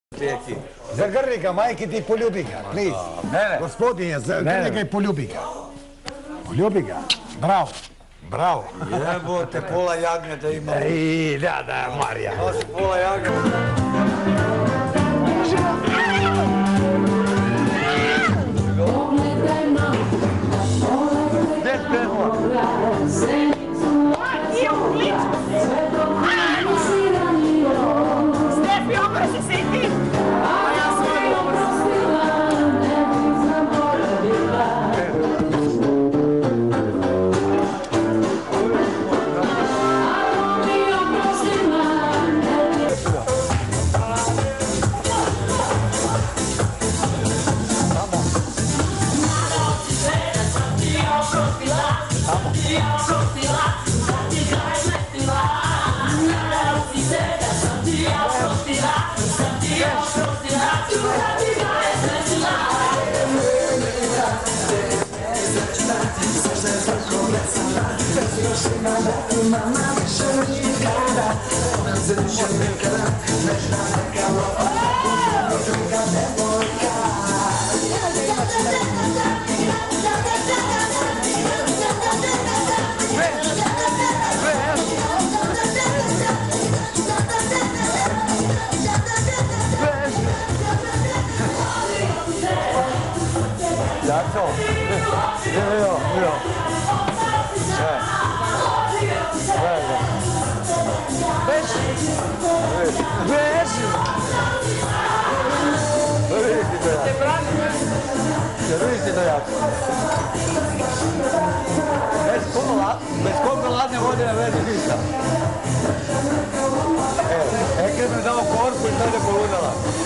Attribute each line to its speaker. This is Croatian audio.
Speaker 1: Zagrli ga, majke ti, poljubi ga, please. Gospodine, zagrli ga i poljubi ga. Poljubi ga. Bravo. Bravo.
Speaker 2: Jebote, pola jagnjeta ima.
Speaker 1: Ej, da, Marija.
Speaker 2: To si pola jagnjeta. Gdje je krenula?
Speaker 3: Stefi, oprosti se i ti!
Speaker 2: Jako? Jo. Vidite to jako. Bez koliko ladne vode ne vedi ništa. Ekrem je dao korpu i sad je poludala.